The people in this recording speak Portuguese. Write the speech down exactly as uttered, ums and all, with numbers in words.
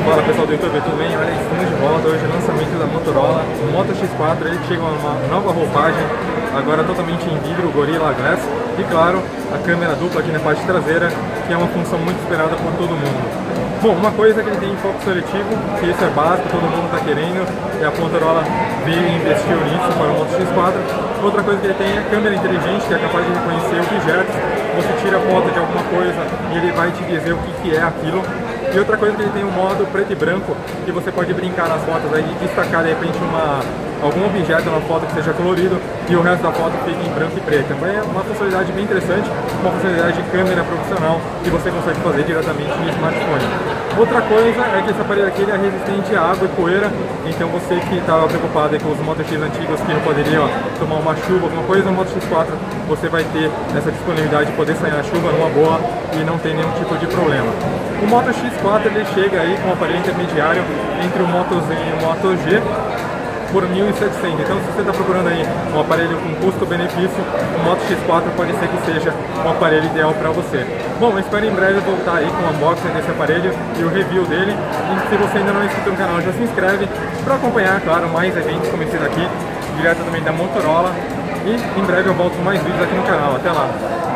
Fala pessoal do YouTube, tudo bem? Olha, estamos de volta hoje, lançamento da Motorola, o Moto X quatro, ele chega uma nova roupagem, agora totalmente em vidro, Gorilla Glass, e claro, a câmera dupla aqui na parte traseira, que é uma função muito esperada por todo mundo. Bom, uma coisa é que ele tem foco seletivo, que isso é básico, todo mundo está querendo, e a Motorola veio e investiu nisso para o Moto X quatro. Outra coisa que ele tem é a câmera inteligente, que é capaz de reconhecer objetos, você tira foto de alguma coisa e ele vai te dizer o que, que é aquilo. E outra coisa é que ele tem um modo preto e branco, que você pode brincar nas fotos aí e destacar de repente uma, algum objeto na foto que seja colorido e o resto da foto fica em branco e preto. Também é uma funcionalidade bem interessante, uma funcionalidade de câmera profissional que você consegue fazer diretamente no smartphone. Outra coisa é que esse aparelho aqui ele é resistente à água e poeira, então você que estava preocupado aí com os Moto X antigos que não poderiam tomar uma chuva, alguma coisa, no Moto X quatro você vai ter essa disponibilidade de poder sair na chuva numa boa e não ter nenhum tipo de problema. O Moto X quatro ele chega aí com um aparelho intermediário entre o Moto Z e o Moto G por mil e setecentos. Então se você está procurando aí um aparelho com custo-benefício, o Moto X quatro pode ser que seja um aparelho ideal para você. Bom, eu espero em breve voltar aí com o unboxing desse aparelho e o review dele. E se você ainda não é inscrito no canal, já se inscreve para acompanhar, claro, mais eventos como esse daqui, direto também da Motorola. E em breve eu volto com mais vídeos aqui no canal. Até lá!